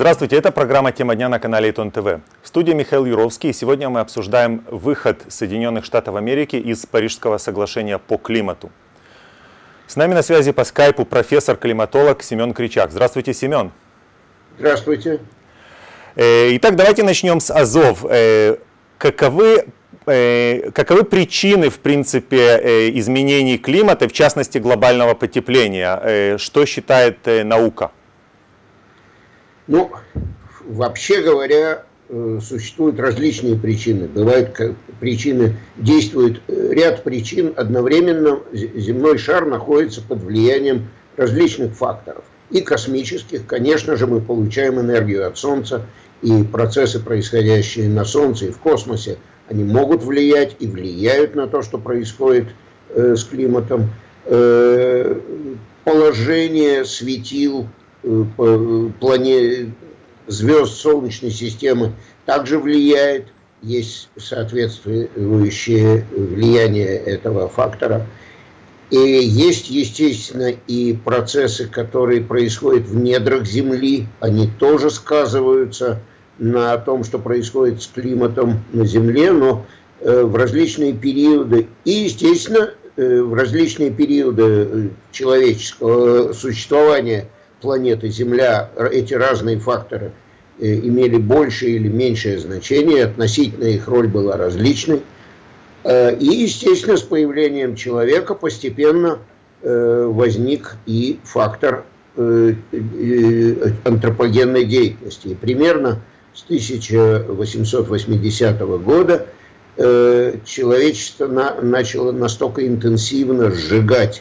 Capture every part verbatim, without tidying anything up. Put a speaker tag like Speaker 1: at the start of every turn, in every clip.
Speaker 1: Здравствуйте, это программа «Тема дня» на канале Итон ТВ. В студии Михаил Юровский, и сегодня мы обсуждаем выход Соединенных Штатов Америки из Парижского соглашения по климату. С нами на связи по скайпу профессор-климатолог Семен Кричак. Здравствуйте, Семен.
Speaker 2: Здравствуйте.
Speaker 1: Итак, давайте начнем с азов. Каковы, каковы причины, в принципе, изменений климата, в частности глобального потепления? Что считает наука?
Speaker 2: Ну, вообще говоря, существуют различные причины. Бывают причины, действует ряд причин. Одновременно земной шар находится под влиянием различных факторов. И космических, конечно же, мы получаем энергию от Солнца, и процессы, происходящие на Солнце и в космосе, они могут влиять и влияют на то, что происходит э, с климатом. Э, положение светил, планет, звезд Солнечной системы также влияет, есть соответствующее влияние этого фактора. И есть, естественно, и процессы, которые происходят в недрах Земли, они тоже сказываются на том, что происходит с климатом на Земле, но в различные периоды, и, естественно, в различные периоды человеческого существования планеты Земля эти разные факторы имели большее или меньшее значение, относительно их роль была различной. И, естественно, с появлением человека постепенно возник и фактор антропогенной деятельности. И примерно с тысяча восемьсот восьмидесятого года человечество начало настолько интенсивно сжигать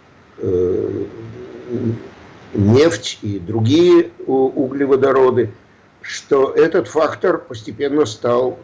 Speaker 2: нефть и другие углеводороды, что этот фактор постепенно стал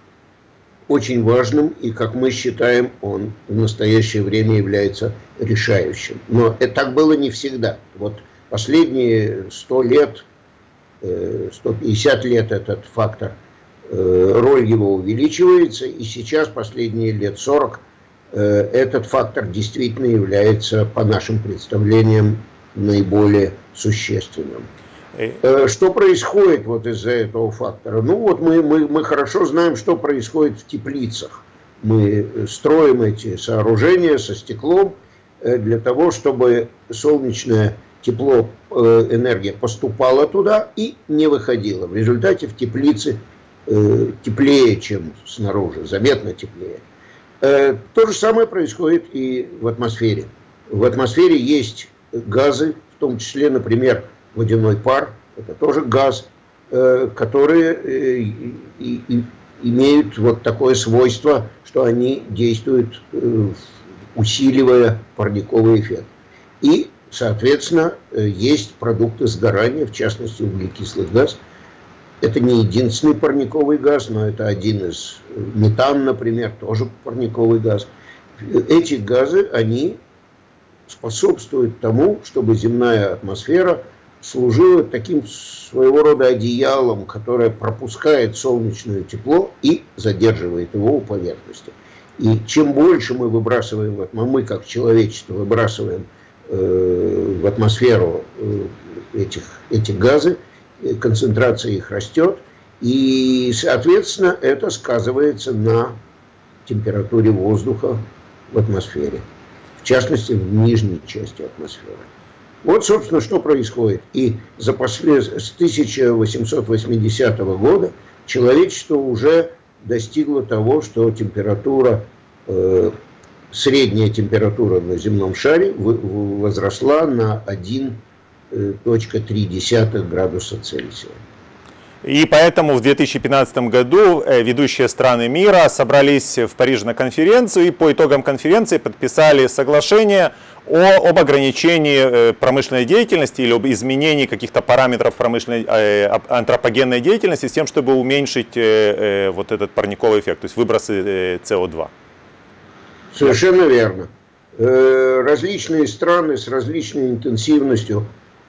Speaker 2: очень важным, и, как мы считаем, он в настоящее время является решающим. Но это так было не всегда. Вот последние сто лет, сто пятьдесят лет этот фактор, роль его увеличивается, и сейчас, последние лет сорок, этот фактор действительно является, по нашим представлениям, наиболее существенным. Что происходит вот из-за этого фактора? Ну вот мы, мы, мы хорошо знаем, что происходит в теплицах. Мы строим эти сооружения со стеклом для того, чтобы солнечное тепло, энергия поступала туда и не выходила. В результате в теплице теплее, чем снаружи, заметно теплее. То же самое происходит и в атмосфере. В атмосфере есть газы, в том числе, например, водяной пар, это тоже газ, которые имеют вот такое свойство, что они действуют, усиливая парниковый эффект. И, соответственно, есть продукты сгорания, в частности, углекислый газ. Это не единственный парниковый газ, но это один из, метан, например, тоже парниковый газ. Эти газы, они способствует тому, чтобы земная атмосфера служила таким своего рода одеялом, которое пропускает солнечное тепло и задерживает его у поверхности. И чем больше мы выбрасываем, вот мы как человечество выбрасываем э, в атмосферу э, этих, эти газы, концентрация их растет, и, соответственно, это сказывается на температуре воздуха в атмосфере. В частности, в нижней части атмосферы. Вот, собственно, что происходит. И за послед... с тысяча восемьсот восьмидесятого года человечество уже достигло того, что температура, э, средняя температура на земном шаре возросла на один целых три десятых градуса Цельсия.
Speaker 1: И поэтому в две тысячи пятнадцатом году ведущие страны мира собрались в Париже на конференцию и по итогам конференции подписали соглашение о, об ограничении промышленной деятельности или об изменении каких-то параметров промышленной антропогенной деятельности с тем, чтобы уменьшить вот этот парниковый эффект, то есть выбросы СО2.
Speaker 2: Совершенно верно. Различные страны с различной интенсивностью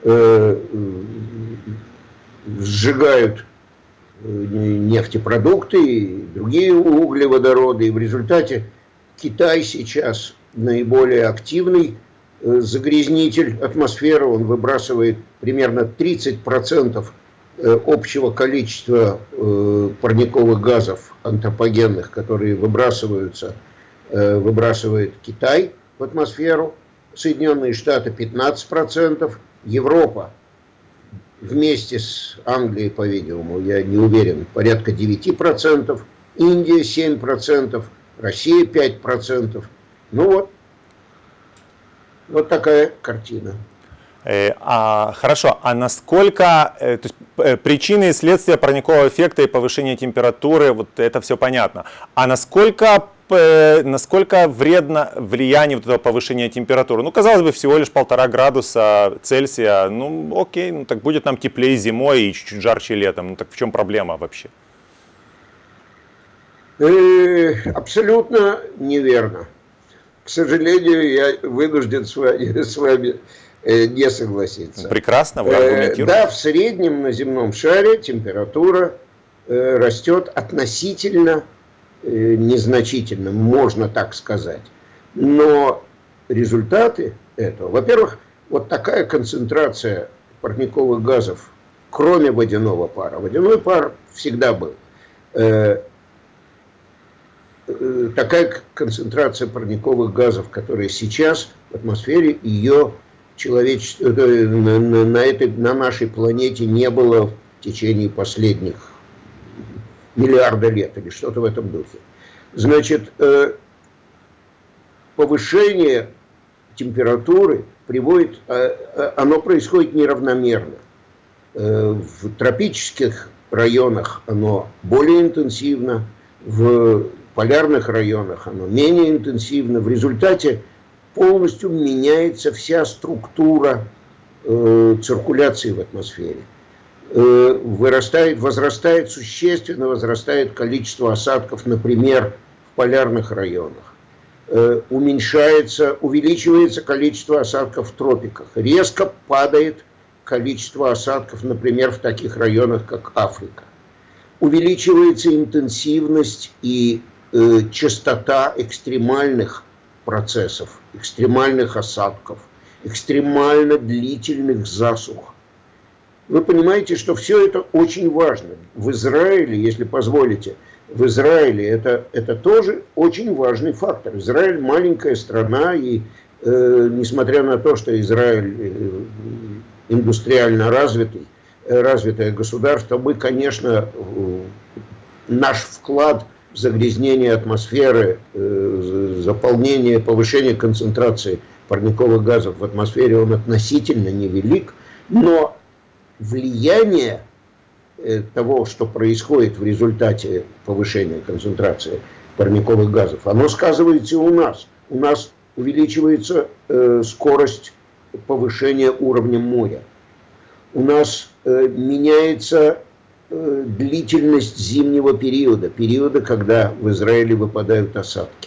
Speaker 2: сжигают нефтепродукты и другие углеводороды. И в результате Китай сейчас наиболее активный загрязнитель атмосферы. Он выбрасывает примерно тридцать процентов общего количества парниковых газов антропогенных, которые выбрасываются, выбрасывает Китай в атмосферу, Соединенные Штаты пятнадцать процентов, Европа вместе с Англией, по-видимому, я не уверен, порядка девять процентов, Индия семь процентов, Россия пять процентов. Ну вот, вот такая картина.
Speaker 1: А, хорошо, а насколько, то есть, причины и следствия парникового эффекта и повышения температуры, вот это все понятно. А насколько, насколько вредно влияние вот этого повышения температуры? Ну, казалось бы, всего лишь полтора градуса Цельсия, ну окей, ну так будет нам теплее зимой и чуть-чуть жарче летом. Ну так в чем проблема вообще?
Speaker 2: Абсолютно неверно. К сожалению, я вынужден с вами, с вами не согласиться.
Speaker 1: Прекрасно, вы аргументируете.
Speaker 2: Да, в среднем на земном шаре температура растет относительно незначительно, можно так сказать. Но результаты этого, во-первых, вот такая концентрация парниковых газов, кроме водяного пара, водяной пар всегда был, такая концентрация парниковых газов, которая сейчас в атмосфере, ее человечество на, на, на, этой, на нашей планете не было в течение последних миллиарда лет или что-то в этом духе. Значит, повышение температуры приводит, оно происходит неравномерно. В тропических районах оно более интенсивно, в полярных районах оно менее интенсивно. В результате полностью меняется вся структура э, циркуляции в атмосфере. Э, вырастает, возрастает, существенно возрастает количество осадков, например, в полярных районах. Э, уменьшается, увеличивается количество осадков в тропиках. Резко падает количество осадков, например, в таких районах, как Африка. Увеличивается интенсивность и э, частота экстремальных процессов, экстремальных осадков, экстремально длительных засух. Вы понимаете, что все это очень важно. В Израиле, если позволите, в Израиле это, это тоже очень важный фактор. Израиль маленькая страна, и э, несмотря на то, что Израиль э, индустриально развитый, э, развитое государство, мы, конечно, э, наш вклад загрязнение атмосферы, заполнение, повышение концентрации парниковых газов в атмосфере, он относительно невелик, но влияние того, что происходит в результате повышения концентрации парниковых газов, оно сказывается и у нас. У нас увеличивается скорость повышения уровня моря. У нас меняется длительность зимнего периода, периода, когда в Израиле выпадают осадки.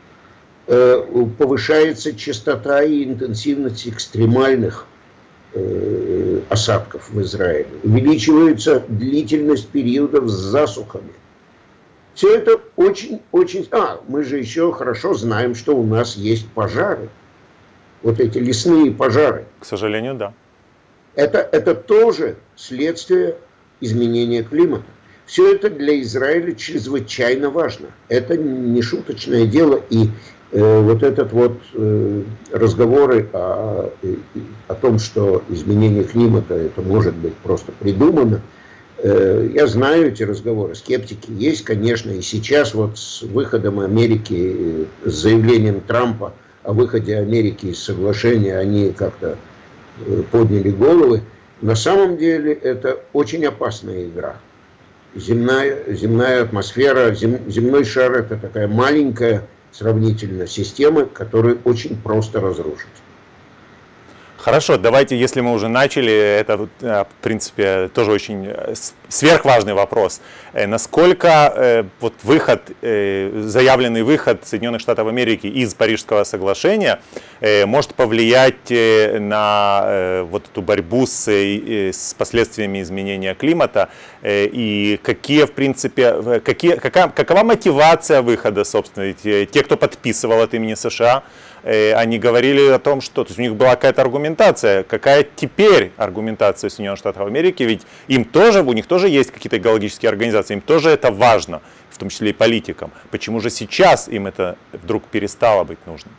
Speaker 2: Повышается частота и интенсивность экстремальных осадков в Израиле. Увеличивается длительность периодов с засухами. Все это очень-очень... А, мы же еще хорошо знаем, что у нас есть пожары. Вот эти лесные пожары.
Speaker 1: К сожалению, да.
Speaker 2: Это, это тоже следствие изменения климата. Все это для Израиля чрезвычайно важно. Это не шуточное дело. И э, вот этот вот э, разговоры о, о том, что изменение климата это может быть просто придумано, э, я знаю эти разговоры. Скептики есть, конечно. И сейчас вот с выходом Америки, с заявлением Трампа о выходе Америки из соглашения, они как-то э, подняли головы. На самом деле это очень опасная игра. Земная, земная атмосфера, зем, земной шар это такая маленькая сравнительно система, которую очень просто разрушить.
Speaker 1: Хорошо, давайте, если мы уже начали, это, в принципе, тоже очень сверхважный вопрос. Насколько вот выход, заявленный выход Соединенных Штатов Америки из Парижского соглашения может повлиять на вот эту борьбу с, с последствиями изменения климата, и какие, в принципе, какие, какая, какова мотивация выхода, собственно, те, кто подписывал от имени США они говорили о том, что то есть у них была какая-то аргументация. Какая теперь аргументация Соединенных Штатов Америки? Ведь им тоже, у них тоже есть какие-то экологические организации, им тоже это важно, в том числе и политикам. Почему же сейчас им это вдруг перестало быть нужным?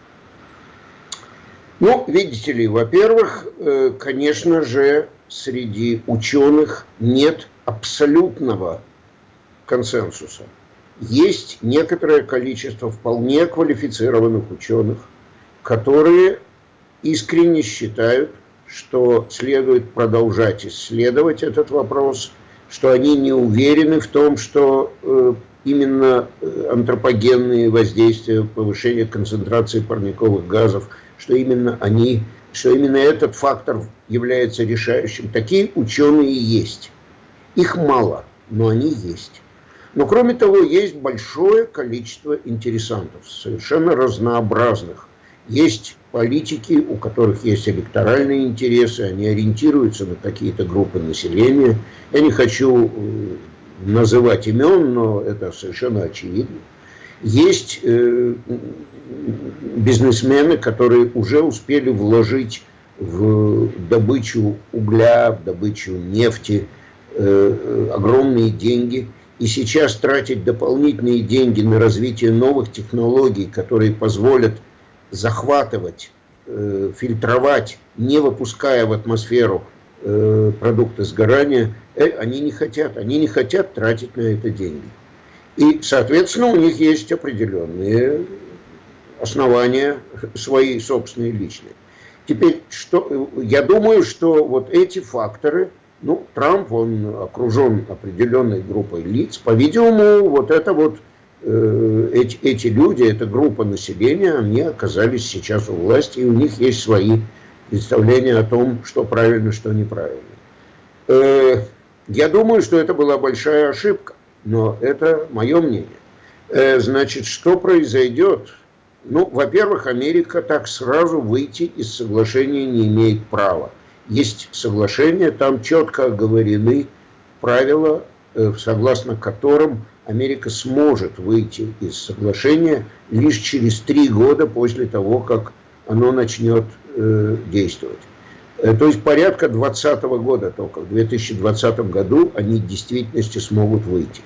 Speaker 2: Ну, видите ли, во-первых, конечно же, среди ученых нет абсолютного консенсуса. Есть некоторое количество вполне квалифицированных ученых, которые искренне считают, что следует продолжать исследовать этот вопрос, что они не уверены в том, что э, именно антропогенные воздействия, повышение концентрации парниковых газов, что именно они, что именно этот фактор является решающим. Такие ученые есть. Их мало, но они есть. Но кроме того, есть большое количество интересантов, совершенно разнообразных. Есть политики, у которых есть электоральные интересы, они ориентируются на какие-то группы населения. Я не хочу называть имен, но это совершенно очевидно. Есть э, бизнесмены, которые уже успели вложить в добычу угля, в добычу нефти э, огромные деньги. И сейчас тратить дополнительные деньги на развитие новых технологий, которые позволят захватывать, э, фильтровать, не выпуская в атмосферу э, продукты сгорания, э, они не хотят. Они не хотят тратить на это деньги. И, соответственно, у них есть определенные основания, свои собственные личные. Теперь, что, я думаю, что вот эти факторы, ну, Трамп, он окружен определенной группой лиц, по-видимому, вот это вот, э, эти, эти люди, эта группа населения, они оказались сейчас у власти, и у них есть свои представления о том, что правильно, что неправильно. Э, я думаю, что это была большая ошибка. Но это мое мнение. Значит, что произойдет? Ну, во-первых, Америка так сразу выйти из соглашения не имеет права. Есть соглашение, там четко оговорены правила, согласно которым Америка сможет выйти из соглашения лишь через три года после того, как оно начнет действовать. То есть порядка двадцатого года только, в две тысячи двадцатом году они в действительности смогут выйти.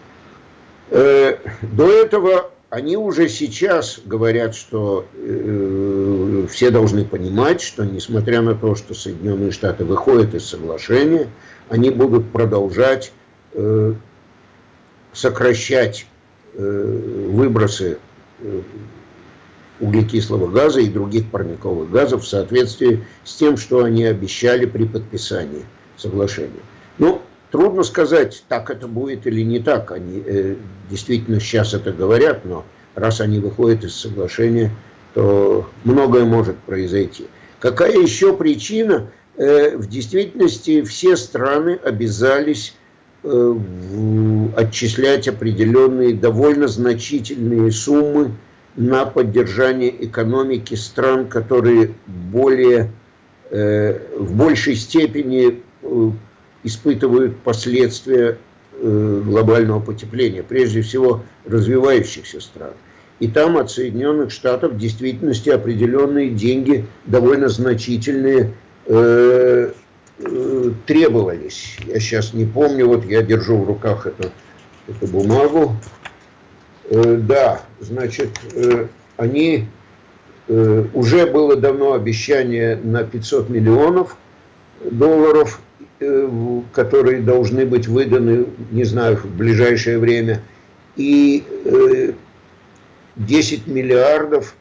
Speaker 2: До этого они уже сейчас говорят, что э, все должны понимать, что несмотря на то, что Соединенные Штаты выходят из соглашения, они будут продолжать э, сокращать э, выбросы э, углекислого газа и других парниковых газов в соответствии с тем, что они обещали при подписании соглашения. Ну, трудно сказать, так это будет или не так. Они э, действительно сейчас это говорят, но раз они выходят из соглашения, то многое может произойти. Какая еще причина? Э, в действительности все страны обязались э, в, отчислять определенные довольно значительные суммы на поддержание экономики стран, которые более, э, в большей степени э, испытывают последствия э, глобального потепления, прежде всего развивающихся стран. И там от Соединенных Штатов в действительности определенные деньги, довольно значительные, э, э, требовались. Я сейчас не помню, вот я держу в руках эту, эту бумагу. Э, да, значит, э, они, э, уже было давно обещание на пятьсот миллионов долларов, которые должны быть выданы, не знаю, в ближайшее время, и десять миллиардов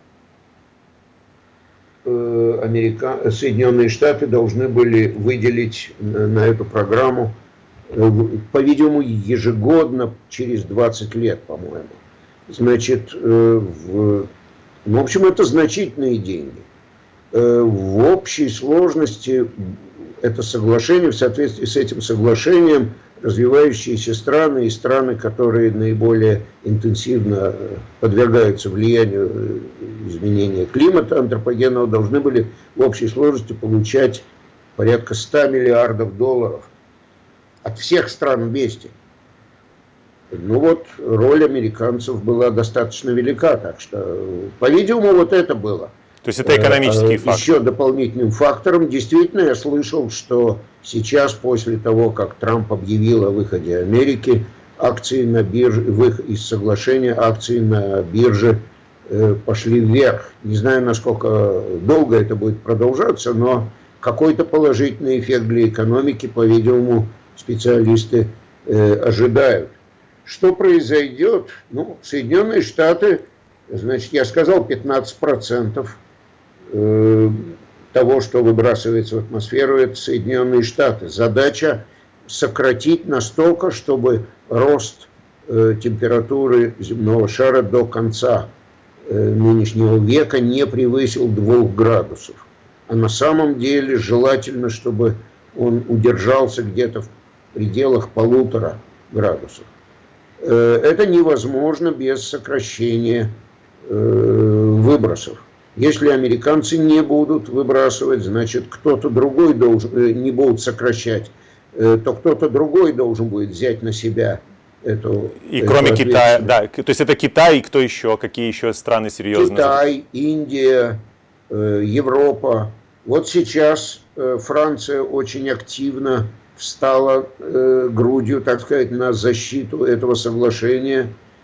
Speaker 2: Америка... Соединенные Штаты должны были выделить на эту программу, по-видимому, ежегодно через двадцать лет, по-моему. Значит, в... в общем, это значительные деньги. В общей сложности это соглашение, в соответствии с этим соглашением, развивающиеся страны и страны, которые наиболее интенсивно подвергаются влиянию изменения климата антропогенного, должны были в общей сложности получать порядка ста миллиардов долларов от всех стран вместе. Ну вот, роль американцев была достаточно велика, так что, по-видимому, вот это было.
Speaker 1: То есть это экономический фактор?
Speaker 2: Еще дополнительным фактором. Действительно, я слышал, что сейчас, после того, как Трамп объявил о выходе Америки, акции на бирже, из соглашения акции на бирже пошли вверх. Не знаю, насколько долго это будет продолжаться, но какой-то положительный эффект для экономики, по-видимому, специалисты э, ожидают. Что произойдет? Ну, Соединенные Штаты, значит, я сказал, пятнадцать процентов э, того, что выбрасывается в атмосферу, это Соединенные Штаты. Задача сократить настолько, чтобы рост э, температуры земного шара до конца э, нынешнего века не превысил двух градусов. А на самом деле желательно, чтобы он удержался где-то в пределах полутора градусов. Это невозможно без сокращения выбросов. Если американцы не будут выбрасывать, значит, кто-то другой должен, не будут сокращать, то кто-то другой должен будет взять на себя эту.
Speaker 1: И кроме Китая, да, то есть это Китай и кто еще, какие еще страны серьезные?
Speaker 2: Китай, Индия, Европа. Вот сейчас Франция очень активно встала э, грудью, так сказать, на защиту этого соглашения.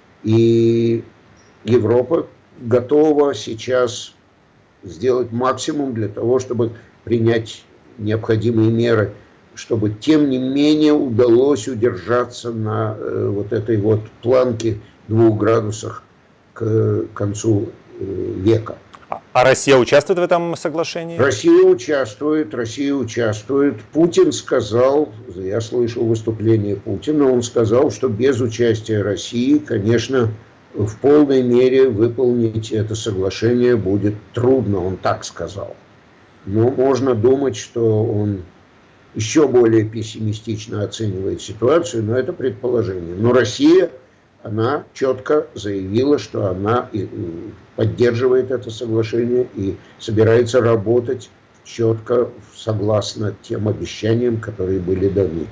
Speaker 2: И Европа готова сейчас сделать максимум для того, чтобы принять необходимые меры, чтобы тем не менее удалось удержаться на э, вот этой вот планке двух градусах к концу э, века.
Speaker 1: А Россия участвует в этом соглашении?
Speaker 2: Россия участвует, Россия участвует. Путин сказал, я слышал выступление Путина, он сказал, что без участия России, конечно, в полной мере выполнить это соглашение будет трудно, он так сказал. Но можно думать, что он еще более пессимистично оценивает ситуацию, но это предположение. Но Россия, она четко заявила, что она поддерживает это соглашение и собирается работать четко согласно тем обещаниям, которые были даны.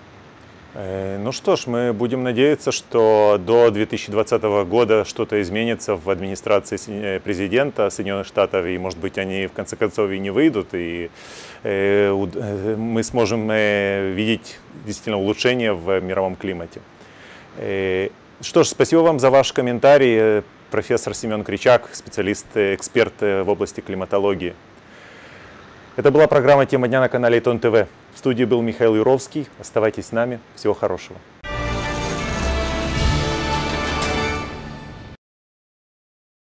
Speaker 1: Ну что ж, мы будем надеяться, что до две тысячи двадцатого года что-то изменится в администрации президента Соединенных Штатов, и, может быть, они в конце концов и не выйдут, и мы сможем видеть действительно улучшение в мировом климате. Что ж, спасибо вам за ваш комментарий. Профессор Семен Кричак, специалист, эксперт в области климатологии. Это была программа «Тема дня» на канале Итон ТВ. В студии был Михаил Юровский. Оставайтесь с нами. Всего хорошего.